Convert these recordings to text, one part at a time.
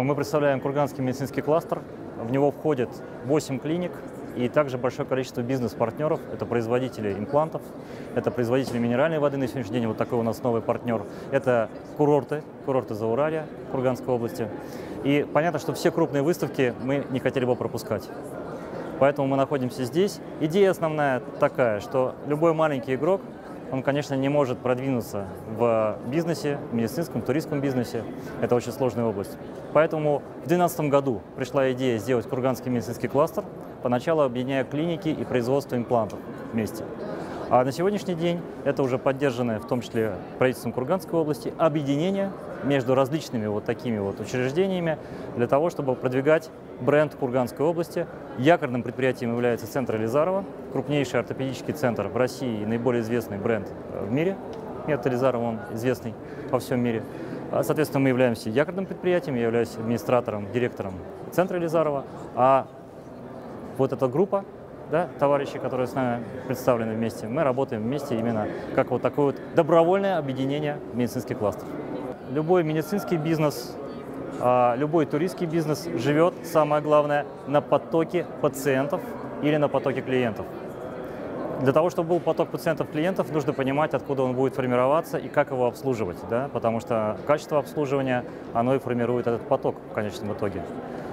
Мы представляем Курганский медицинский кластер. В него входит 8 клиник и также большое количество бизнес-партнеров. Это производители имплантов, это производители минеральной воды на сегодняшний день. Вот такой у нас новый партнер. Это курорты Зауралья, Курганской области. И понятно, что все крупные выставки мы не хотели бы пропускать. Поэтому мы находимся здесь. Идея основная такая, что любой маленький игрок, он, конечно, не может продвинуться в бизнесе, в медицинском, туристском бизнесе. Это очень сложная область. Поэтому в 2012 году пришла идея сделать Курганский медицинский кластер, поначалу объединяя клиники и производство имплантов вместе. А на сегодняшний день это уже поддержанное, в том числе правительством Курганской области, объединение между различными вот такими вот учреждениями для того, чтобы продвигать бренд Курганской области. Якорным предприятием является центр Елизарова, крупнейший ортопедический центр в России и наиболее известный бренд в мире. Метод Елизарова, он известный во всем мире. Соответственно, мы являемся якорным предприятием, я являюсь администратором, директором центра Елизарова. А вот эта группа, да, товарищи, которые с нами представлены вместе, мы работаем вместе именно как вот такое вот добровольное объединение медицинских кластеров. Любой медицинский бизнес, любой туристский бизнес живет, самое главное, на потоке пациентов или на потоке клиентов. Для того, чтобы был поток пациентов-клиентов, нужно понимать, откуда он будет формироваться и как его обслуживать, да? Потому что качество обслуживания, оно и формирует этот поток в конечном итоге.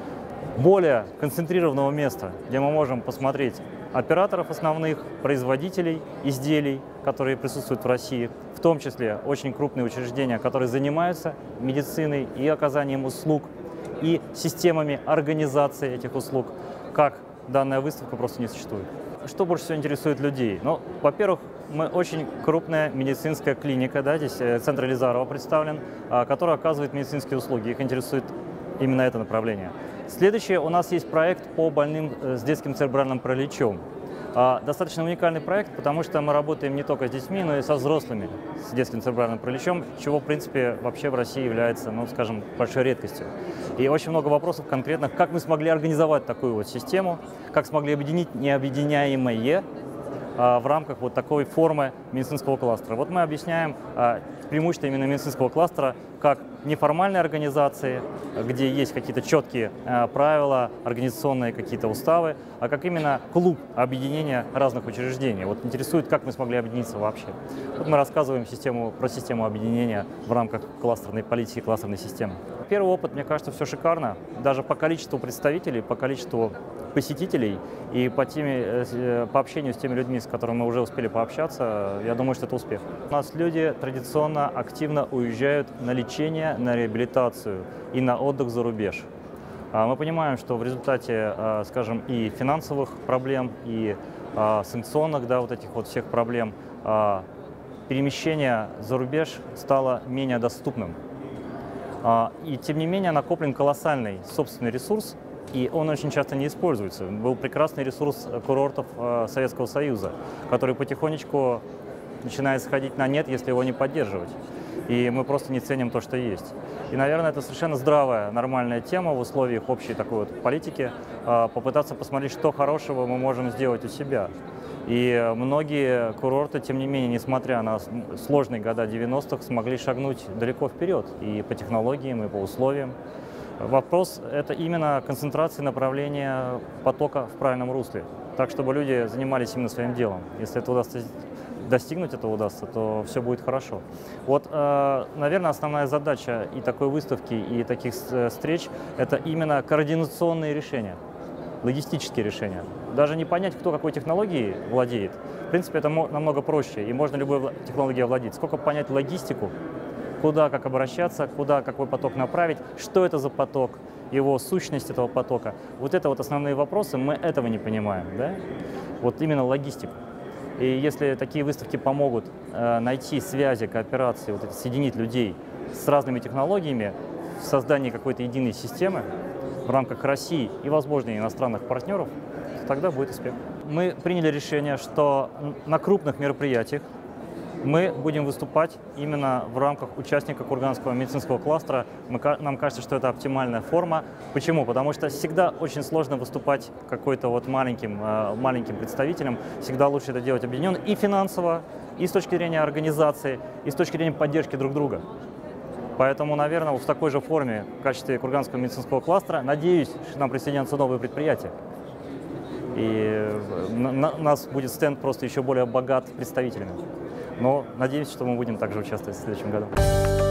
Более концентрированного места, где мы можем посмотреть операторов основных, производителей изделий, которые присутствуют в России, в том числе очень крупные учреждения, которые занимаются медициной и оказанием услуг, и системами организации этих услуг, как данная выставка просто не существует. Что больше всего интересует людей? Ну, во-первых, мы очень крупная медицинская клиника, да, здесь центр Елизарова представлен, который оказывает медицинские услуги. Их интересует именно это направление. Следующее, у нас есть проект по больным с детским церебральным параличом. Достаточно уникальный проект, потому что мы работаем не только с детьми, но и со взрослыми с детским церебральным параличом, чего, в принципе, вообще в России является, ну, скажем, большой редкостью. И очень много вопросов конкретных, как мы смогли организовать такую вот систему, как смогли объединить необъединяемое в рамках вот такой формы медицинского кластера. Вот мы объясняем преимущество именно медицинского кластера как неформальной организации, где есть какие-то четкие правила, организационные какие-то уставы, а как именно клуб объединения разных учреждений. Вот интересует, как мы смогли объединиться вообще. Вот мы рассказываем про систему объединения в рамках кластерной политики, кластерной системы. Первый опыт, мне кажется, все шикарно. Даже по количеству представителей, по количеству посетителей и по общению с теми людьми, с которыми мы уже успели пообщаться, я думаю, что это успех. У нас люди традиционно активно уезжают на лечение, на реабилитацию и на отдых за рубеж. Мы понимаем, что в результате, скажем, и финансовых проблем, и санкционных, да, вот этих вот всех проблем, перемещение за рубеж стало менее доступным. И тем не менее накоплен колоссальный собственный ресурс, и он очень часто не используется. Был прекрасный ресурс курортов Советского Союза, который потихонечку начинает сходить на нет, если его не поддерживать. И мы просто не ценим то, что есть. И, наверное, это совершенно здравая, нормальная тема в условиях общей такой вот политики, попытаться посмотреть, что хорошего мы можем сделать у себя. И многие курорты, тем не менее, несмотря на сложные года 90-х, смогли шагнуть далеко вперед и по технологиям, и по условиям. Вопрос – это именно концентрация направления потока в правильном русле, так, чтобы люди занимались именно своим делом. Если это удастся достигнуть, то все будет хорошо. Вот, наверное, основная задача и такой выставки, и таких встреч – это именно координационные решения, логистические решения. Даже не понять, кто какой технологией владеет, в принципе, это намного проще, и можно любой технологией овладеть. Сколько понять логистику, куда, как обращаться, куда, какой поток направить, что это за поток, его сущность этого потока. Вот это вот основные вопросы, мы этого не понимаем, да? Вот именно логистику. И если такие выставки помогут найти связи, кооперации, вот это, соединить людей с разными технологиями в создании какой-то единой системы в рамках России и, возможно, иностранных партнеров, то тогда будет успех. Мы приняли решение, что на крупных мероприятиях мы будем выступать именно в рамках участника Курганского медицинского кластера. Нам кажется, что это оптимальная форма. Почему? Потому что всегда очень сложно выступать какой-то вот маленьким представителем. Всегда лучше это делать объединенно и финансово, и с точки зрения организации, и с точки зрения поддержки друг друга. Поэтому, наверное, в такой же форме, в качестве Курганского медицинского кластера, надеюсь, что к нам присоединятся новые предприятия. И у нас будет стенд просто еще более богат представителями. Но надеюсь, что мы будем также участвовать в следующем году.